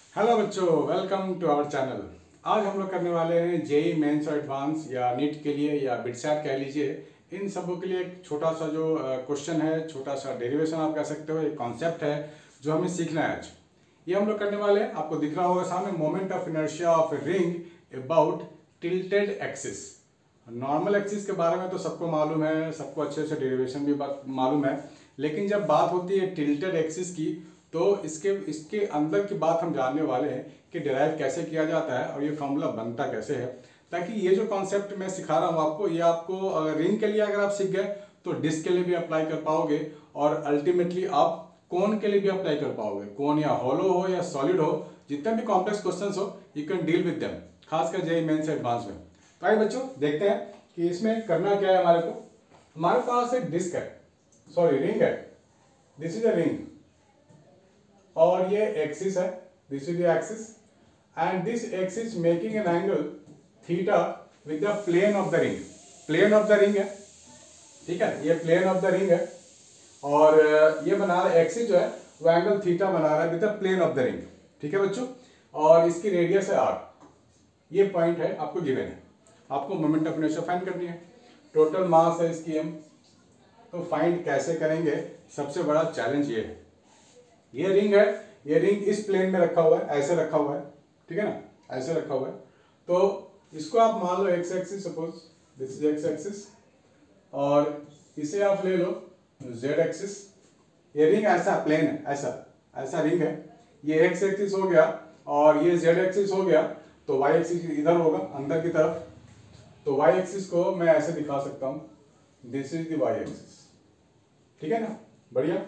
Hello बच्चों, welcome to our channel. आज हम लोग करने वाले हैं जेई मेंस और एडवांस या नीट के लिए या बिटसैट कह लीजिए। इन सबों के लिए एक छोटा सा जो क्वेश्चन है, छोटा सा डेरिवेशन आप कह सकते हो, एक कॉन्सेप्ट है जो हमें सीखना है आज। ये हम लोग करने वाले हैं। आपको दिख रहा होगा सामने, moment of inertia of a ring about tilted axis. Normal axis के बारे में तो सबको मालूम है, सबको अच्छे से डेरिवेशन भी मालूम है, लेकिन जब बात होती है टिल्टेड एक्सिस की तो इसके इसके अंदर की बात हम जानने वाले हैं कि डिराइव कैसे किया जाता है और ये फॉर्मूला बनता कैसे है, ताकि ये जो कॉन्सेप्ट मैं सिखा रहा हूँ आपको, ये आपको रिंग के लिए अगर आप सीख गए तो डिस्क के लिए भी अप्लाई कर पाओगे और अल्टीमेटली आप कोन के लिए भी अप्लाई कर पाओगे। कोन या हॉलो हो या सॉलिड हो, जितने भी कॉम्प्लेक्स क्वेश्चंस हो, you can deal with them, खासकर जेईई मेंस एडवांस में। तो आइए बच्चों देखते हैं कि इसमें करना क्या है। हमारे पास एक डिस्क है, सॉरी रिंग है, दिस इज अ रिंग और ये एक्सिस है, this is the axis and this axis making an angle theta with the plane of the ring. Plane of the ring है, ठीक है, ये प्लेन ऑफ द रिंग है और ये बना रहा है एक्सिस जो है वो एंगल थीटा बना रहा है with the plane of the ring, ठीक है बच्चों। और इसकी रेडियस है आर, ये पॉइंट है आपको गिवन है। आपको मोमेंट ऑफ इनर्शिया फाइंड करनी है, टोटल मास है इसकी m। तो फाइंड कैसे करेंगे, सबसे बड़ा चैलेंज ये है। ये रिंग है, ये रिंग इस प्लेन में रखा हुआ है, ऐसे रखा हुआ है, ठीक है ना, ऐसे रखा हुआ है। तो इसको आप मान लो X axis, suppose this is X axis, और इसे आप ले लो जेड एक्सिस। ये रिंग ऐसा प्लेन है, ऐसा ऐसा रिंग है, ये एक्स एक्सिस हो गया और ये जेड एक्सिस हो गया, तो वाई एक्सिस इधर होगा अंदर की तरफ। तो वाई एक्सिस को मैं ऐसे दिखा सकता हूं, this is the Y axis, ठीक है ना, बढ़िया।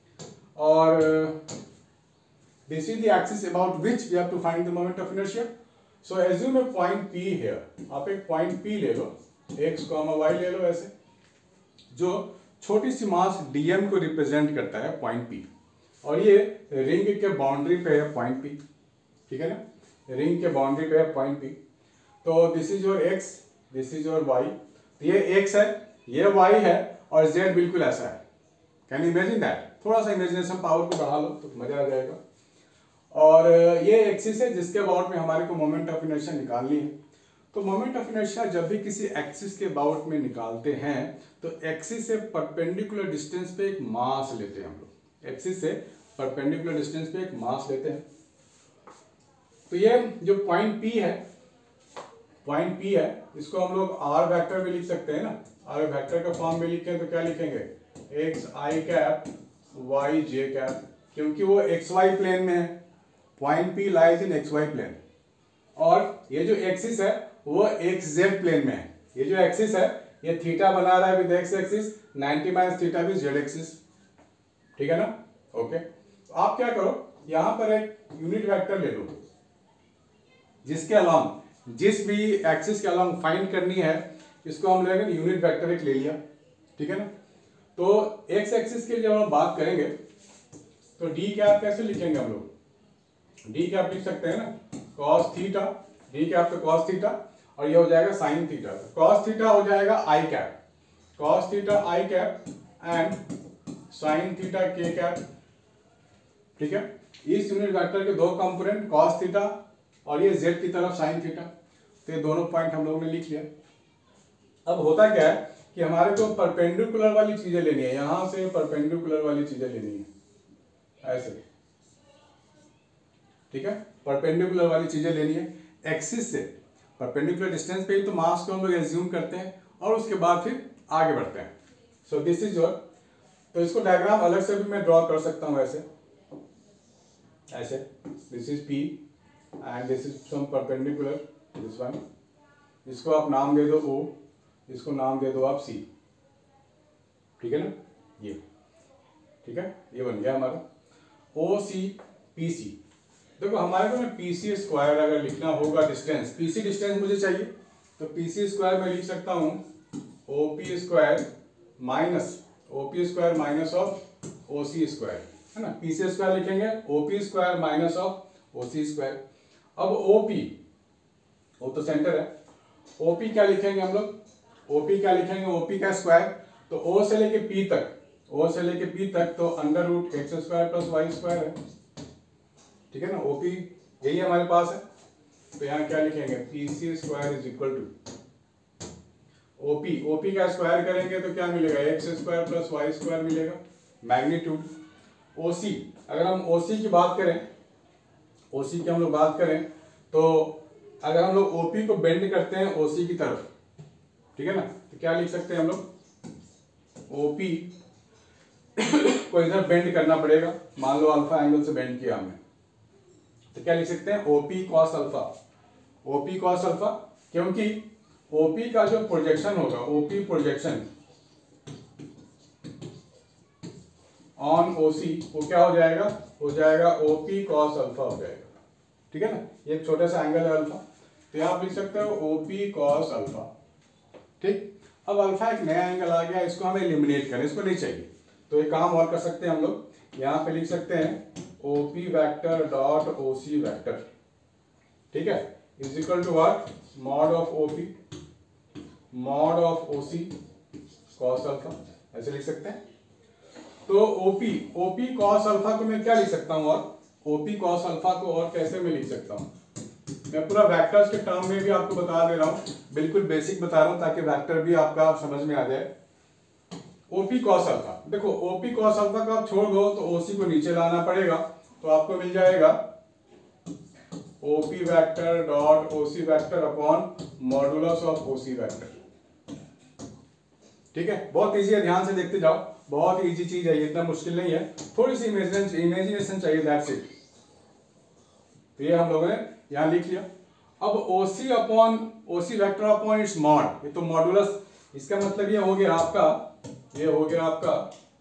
और this is the axis about which we have to find the moment of inertia. So assume a point P here. आप एक पॉइंट P ले लो, x, y ले लो ऐसे, जो छोटी सी मास dm को रिप्रेजेंट करता है पॉइंट P, और ये रिंग के बाउंड्री पे है पॉइंट P, ठीक है ना, रिंग के बाउंड्री पे है पॉइंट P। तो this is your x, this is your y। तो ये x है, ये y है और z बिल्कुल ऐसा है। Can you imagine that? थोड़ा सा इमेजिनेशन पावर को बढ़ा लो तो मजा आ जाएगा। और ये एक्सिस है जिसके अबाउट में हमारे को मोमेंट ऑफ इनर्शिया निकालनी है। तो मोमेंट ऑफ इनर्शिया जब भी किसी एक्सिस के अबाउट में निकालते हैं तो एक्सिस से परपेंडिकुलर डिस्टेंस पे एक मास लेते हैं हम लोग, एक्सिस से परपेंडिकुलर डिस्टेंस पे एक मास लेते हैं। तो ये जो पॉइंट P है, पॉइंट P है, इसको हम लोग आर वेक्टर भी लिख सकते हैं ना। आर वेक्टर का फॉर्म में लिखें तो क्या लिखेंगे, X I cap Y J cap, क्योंकि वो एक्स वाई प्लेन में है। Point P lies in X Y plane, और ये जो एक्सिस है वो एक्स जेड प्लेन में है। ये जो एक्सिस है ये थीटा बना रहा है with X axis, 90 minus theta with Z axis, ठीक है ना, ओके। तो आप क्या करो, यहां पर एक यूनिट वेक्टर ले लो, जिसके अलॉन्ग, जिस भी एक्सिस के अलॉन्ग फाइंड करनी है, इसको हम लेंगे यूनिट वेक्टर एक ले लिया, ठीक है ना। तो एक्स एक्सिस के लिए जब हम बात करेंगे तो डी कैप कैसे लिखेंगे हम लोग, डी कैप लिख सकते हैं ना, कॉस थीटा, डी कैप तो कॉस थीटा, और ये हो जाएगा साइन थीटा। कॉस थीटा हो जाएगा I cap, cos theta I cap and sine theta K cap, ठीक है। इस यूनिट वेक्टर के दो कंपोनेंट कॉस थीटा और ये जेड की तरफ साइन थीटा, तो ये दोनों पॉइंट हम लोगों ने लिख लिया। अब होता क्या है कि हमारे को परपेंडिकुलर वाली चीजें लेनी है, यहां से परपेंडिकुलर वाली चीजें लेनी है ऐसे, ठीक है, परपेंडिकुलर वाली चीजें लेनी है। एक्सिस से परपेंडिकुलर डिस्टेंस पे ही तो मास को हम लोग एज्यूम करते हैं और उसके बाद फिर आगे बढ़ते हैं। सो दिस इज योर, तो इसको डायग्राम अलग से भी मैं ड्रॉ कर सकता हूं ऐसे, ऐसे, this is P and this is some perpendicular, this one, इसको आप नाम दे दो O, इसको नाम दे दो आप C, ठीक है ना, ये, ठीक है, ये बन गया हमारा OC PC। देखो हमारे को ना PC स्क्वायर अगर लिखना होगा डिस्टेंस, PC डिस्टेंस मुझे चाहिए, तो PC स्क्वायर मैं लिख सकता हूं OP square minus of OC square, है ना। PC स्क्वायर लिखेंगे OP square minus of OC square. अब OP, वो तो सेंटर है, OP क्या लिखेंगे हम लोग, OP क्या लिखेंगे, OP का स्क्वायर, तो O से लेके P तक, O से लेके P तक तो under root X square plus Y square है, ठीक है ना। OP यही हमारे पास है। तो यहाँ क्या लिखेंगे, P C square is equal to OP, OP का स्क्वायर करेंगे तो क्या मिलेगा, X square plus Y square मिलेगा, मैग्नीट्यूड। ओसी, अगर हम ओसी की बात करें, ओसी की हम लोग बात करें तो अगर हम लोग ओपी को बेंड करते हैं ओसी की तरफ, ठीक है ना, तो क्या लिख सकते हैं हम लोग, ओपी को इधर बेंड करना पड़ेगा, मान लो अल्फा एंगल से बेंड किया हमने, तो क्या लिख सकते हैं, OP cos alpha, OP cos alpha, क्योंकि ओपी का जो प्रोजेक्शन होगा, ओपी प्रोजेक्शन ऑन ओसी, वो क्या हो जाएगा, हो जाएगा ओपी कॉस अल्फा हो जाएगा, ठीक है ना, ये एक छोटा सा एंगल है अल्फा, तो आप लिख सकते हो ओपी कॉस अल्फा, ठीक। अब अल्फा एक नया एंगल आ गया, इसको हमें एलिमिनेट करें, इसको नहीं चाहिए, तो एक काम और कर सकते हैं हम लोग, यहाँ पे लिख सकते हैं OP vector dot OC vector, ठीक है, is equal to what, mod of OP mod of OC cos alpha, ऐसे लिख सकते हैं। तो ओपी, ओपी कॉस अल्फा को मैं क्या लिख सकता हूँ, और ओपी कॉस अल्फा को और कैसे मैं लिख सकता हूँ, मैं पूरा वेक्टर्स के टर्म में भी आपको बता दे रहा हूँ, बिल्कुल बेसिक बता रहा हूँ ताकि वेक्टर भी आपका समझ में आ जाए। ओपी कॉस अल्फा, देखो ओपी कॉस अल्फा को आप छोड़ दो तो ओसी को नीचे लाना पड़ेगा, तो आपको मिल जाएगा OP vector dot OC vector upon modulus of OC vector, ठीक है, बहुत इजी है, ध्यान से देखते जाओ, बहुत इजी चीज है, इतना मुश्किल नहीं है, थोड़ी सी इमेजिनेशन चाहिए, दैट्स इट। तो ये हम लोगों ने यहां लिख लिया। अब OC upon OC vector upon its mod, ये तो मॉडुलस, इसका मतलब ये हो गया आपका, ये हो गया आपका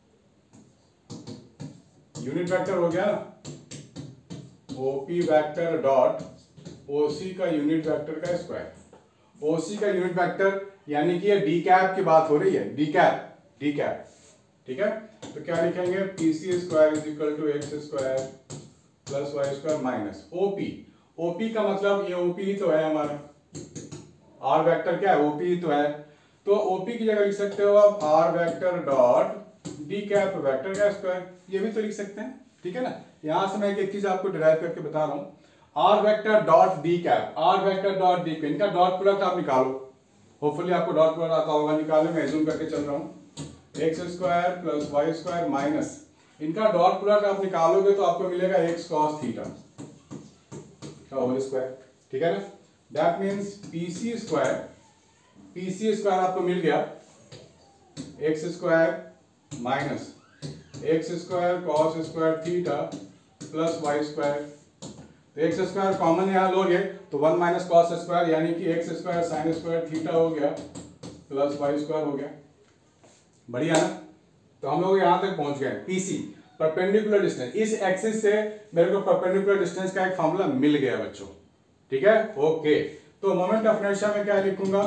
यूनिट वेक्टर हो गया ना, ओपी वेक्टर डॉट ओसी का यूनिट वेक्टर का स्क्वायर, ओसी का यूनिट वेक्टर यानी कि ये डी कैप की बात हो रही है, डी कैप, डी कैप, ठीक है, तो क्या लिखेंगे, P C square is equal to X square plus Y square minus OP, OP का मतलब ये ओपी ही तो है हमारा, आर वेक्टर क्या है, ओपी ही तो है, तो ओपी की जगह लिख सकते हो आप R vector dot D cap vector का स्क्वायर, ये भी तो लिख सकते हैं, ठीक है ना। यहां से मैं एक चीज आपको डिराइव करके बता रहा हूँ, R vector dot D cap, R vector dot D cap, इनका डॉट प्रोडक्ट आप निकालो, होपफुली आपको डॉट प्रोडक्ट आता होगा निकालने, में एज्यूम करके चल रहा हूँ, X square plus Y square minus, इनका डॉट प्रोडक्ट आप निकालोगे तो आपको मिलेगा एक्स कॉस थीटा का होल स्क्वायर, ठीक है ना, that means PC square, PC square आपको मिल गया X square minus X square cos square theta plus Y square, तो एक्स स्क्वायर कॉमन यहाँ लोगे तो 1 माइनस कॉस स्क्वायर यानी कि X square sine square theta हो गया प्लस वाई स्क्वायर हो गया, बढ़िया ना। तो हम लोग यहाँ तक पहुंच गए, पीसी परपेंडिकुलर डिस्टेंस, इस एक्सिस से मेरे को परपेंडिकुलर डिस्टेंस का एक फॉर्मूला मिल गया बच्चों, ठीक है, ओके। तो मोमेंट ऑफ इनर्शिया में क्या लिखूंगा,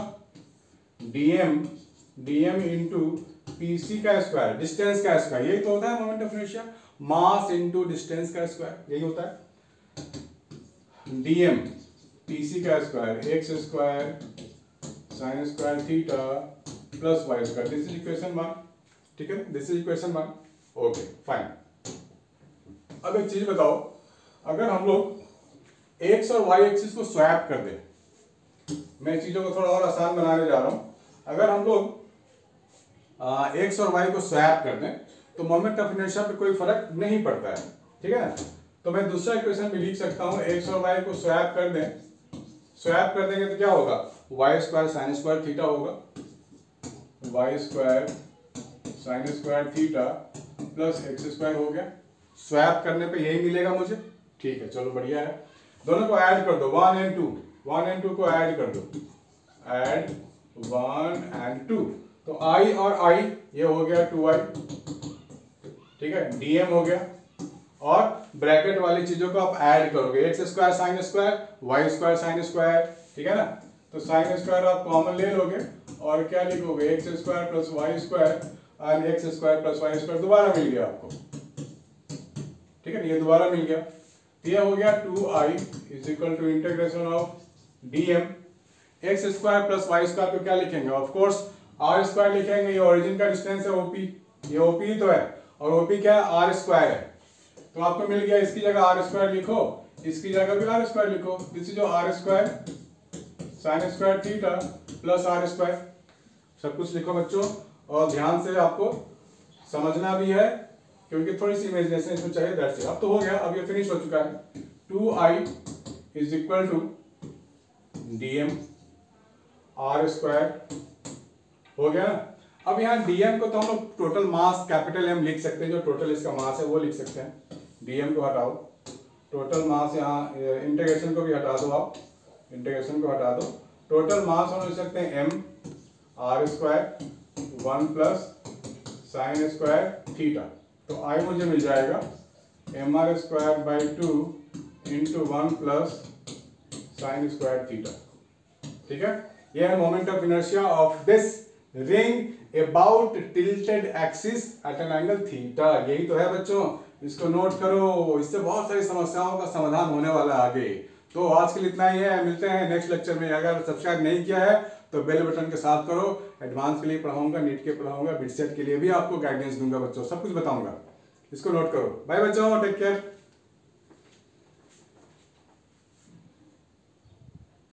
डीएम इनटू पीसी का स्क्वायर, डिस्टेंस का स्क्वायर, यही तो होता है moment of inertia, mass into distance का स्क्वायर, यही होता है, डीएम पीसी का square x square sine square theta plus Y square, this is equation 1, ठीक है, this is equation 1, okay fine. अब एक चीज बताओ, अगर हम लोग एक्स और वाई एक्सिस को स्वैप कर दें, मैं चीजों को थोड़ा और आसान बनाने जा रहा हूं, अगर हम लोग एक्स और वाई को स्वैप कर दें तो मोमेंट ऑफ इनर्शिया पे कोई फर्क नहीं पड़ता है, ठीक है ना। तो मैं दूसरा इक्वेशन भी लिख सकता हूं, एक्स और वाई को स्वैप कर दें, स्वैप कर देंगे तो क्या होगा, y square sine square theta होगा, y square sine square theta plus x square हो गया, स्वैप करने पे यही मिलेगा मुझे, ठीक है, चलो बढ़िया है। दोनों को ऐड कर दो, 1 and 2, 1 and 2 को ऐड कर दो, ऐड 1 and 2, तो i और i ये हो गया 2i, ठीक है, dm हो गया, और ब्रैकेट वाली चीजों को आप ऐड करोगे, x square sine square y square sine square, ठीक है ना, तो साइन स्क्वायर आप कॉमन ले लोगे और क्या लिखोगे, x square plus Y square और x square plus Y square, दोबारा मिल गया आपको, ठीक है, ये दोबारा मिल गया, ये हो गया 2i is equal to integration of dm x square plus Y square को क्या लिखेंगे, ऑफ कोर्स आर स्क्वायर लिखेंगे, ये ओरिजिन का डिस्टेंस है ओपी, ये ओपी तो है, और ओपी क्या है, आर स्क्वायर है, तो आपको मिल गया, इसकी जगह आर स्क्वायर लिखो, इसकी जगह भी आर स्क्वायर लिखो, this is r square sine square theta plus r square, सब कुछ लिखो बच्चों। और ध्यान से आपको समझना भी है क्योंकि थोड़ी सी इमेजिनेशन इसमें चाहिए, दैट्स इट। अब तो हो गया, अब ये फिनिश हो चुका है। 2i is equal to dm r square हो गया। अब यहाँ dm को तो हम लोग टोटल मास कैपिटल M लिख सकते हैं, जो टोटल इसका मास है वो लिख सकते हैं। dm को हटाओ, टोटल मास यहाँ इंटीग्रेशन को भी हटा दो, आप इंटीग्रेशन को हटा दो, टोटल मास हम लिख सकते हैं m r square 1 plus sine square theta. तो I मुझे मिल जाएगा m r square by 2 into 1 plus sine square theta. ठीक है, यह है moment of inertia of this ring about tilted axis at an angle theta. यही तो है बच्चों, इसको नोट करो, इससे बहुत सारी समस्याओं का समाधान होने वाला है आगे। तो आज के लिए इतना ही है, मिलते हैं नेक्स्ट लेक्चर में। अगर सब्सक्राइब नहीं किया है तो बेल बटन के साथ करो। एडवांस के लिए पढ़ाऊंगा, नीट के पढ़ाऊंगा, बिटसेट के लिए भी आपको गाइडेंस दूंगा बच्चों, सब कुछ बताऊंगा, इसको नोट करो। बाय बच्चों, टेक केयर।